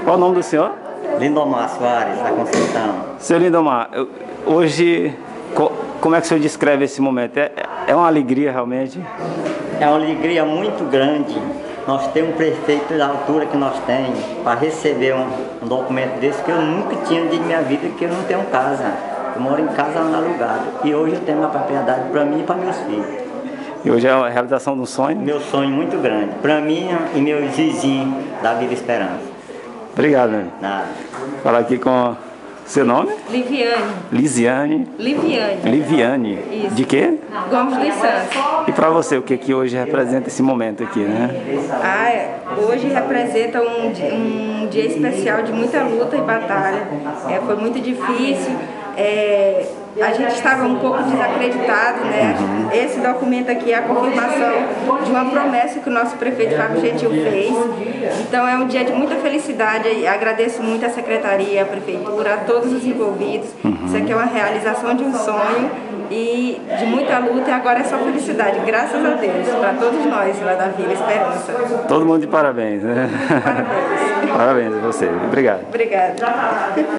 Qual o nome do senhor? Lindomar Soares, da Conceição. Seu Lindomar, hoje, como é que o senhor descreve esse momento? É uma alegria realmente? É uma alegria muito grande nós temos um prefeito da altura que nós temos para receber um documento desse que eu nunca tinha de minha vida, que eu não tenho casa. Eu moro em casa alugada. E hoje eu tenho uma propriedade para mim e para meus filhos. E hoje é a realização de um sonho? Meu sonho muito grande. Para mim e meus vizinhos da Vila Esperança. Obrigado, meu. Nada. Falar aqui com seu nome? Liviane. Lisiane. Liviane. Liviane. Isso. De quê? Gomes dos Santos. E para você, o que hoje representa esse momento aqui, né? Hoje representa um dia especial de muita luta e batalha. Foi muito difícil. A gente estava um pouco desacreditado, né? Esse documento aqui é a confirmação de uma promessa que o nosso prefeito Fábio Gentil fez. Então é um dia de muita felicidade. Agradeço muito a secretaria, a prefeitura, a todos os envolvidos. Isso aqui é uma realização de um sonho e de muita luta, e agora é só felicidade, graças a Deus, para todos nós lá da Vila Esperança. Todo mundo de parabéns, né? Parabéns. Parabéns a você. Obrigado. Obrigada.